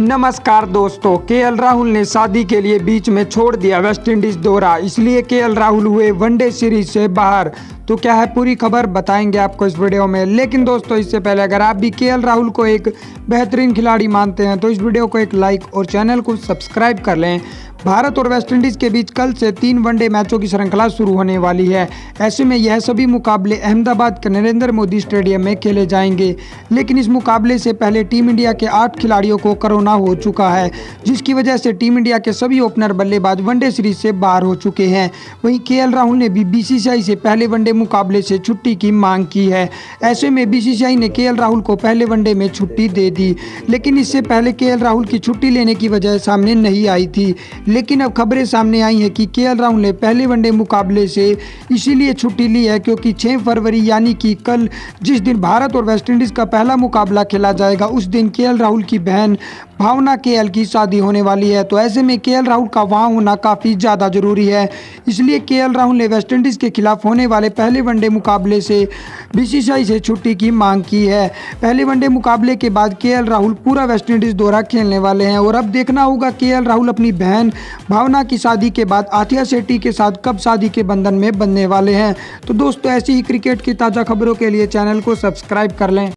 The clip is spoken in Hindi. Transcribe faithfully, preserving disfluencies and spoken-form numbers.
नमस्कार दोस्तों, केएल राहुल ने शादी के लिए बीच में छोड़ दिया वेस्टइंडीज दौरा, इसलिए केएल राहुल हुए वनडे सीरीज से बाहर। तो क्या है पूरी खबर बताएंगे आपको इस वीडियो में। लेकिन दोस्तों इससे पहले अगर आप भी केएल राहुल को एक बेहतरीन खिलाड़ी मानते हैं तो इस वीडियो को एक लाइक और चैनल को सब्सक्राइब कर लें। भारत और वेस्टइंडीज के बीच कल से तीन वनडे मैचों की श्रृंखला शुरू होने वाली है। ऐसे में यह सभी मुकाबले अहमदाबाद के नरेंद्र मोदी स्टेडियम में खेले जाएंगे। लेकिन इस मुकाबले से पहले टीम इंडिया के आठ खिलाड़ियों को कोरोना हो चुका है, जिसकी वजह से टीम इंडिया के सभी ओपनर बल्लेबाज वनडे सीरीज से बाहर हो चुके हैं। वहीं केएल राहुल ने भी बीसीसीआई से पहले वनडे मुकाबले से छुट्टी की मांग की है। ऐसे में बीसीसीआई ने केएल राहुल को पहले वनडे में छुट्टी दे दी, लेकिन इससे पहले केएल राहुल की छुट्टी लेने की वजह सामने नहीं आई थी। लेकिन अब खबरें सामने आई हैं कि केएल राहुल ने पहले वनडे मुकाबले से इसीलिए छुट्टी ली है क्योंकि छह फरवरी यानी कि कल जिस दिन भारत और वेस्टइंडीज का पहला मुकाबला खेला जाएगा उस दिन केएल राहुल की बहन भावना केएल की शादी होने वाली है। तो ऐसे में केएल राहुल का वहां होना काफ़ी ज़्यादा ज़रूरी है, इसलिए केएल राहुल ने वेस्टइंडीज़ के खिलाफ होने वाले पहले वनडे मुकाबले से बीसीसीआई से छुट्टी की मांग की है। पहले वनडे मुकाबले के बाद केएल राहुल पूरा वेस्टइंडीज़ दौरा खेलने वाले हैं और अब देखना होगा केएल राहुल अपनी बहन भावना की शादी के बाद आथिया शेट्टी के साथ कब शादी के बंधन में बंधने वाले हैं। तो दोस्तों ऐसी ही क्रिकेट की ताज़ा खबरों के लिए चैनल को सब्सक्राइब कर लें।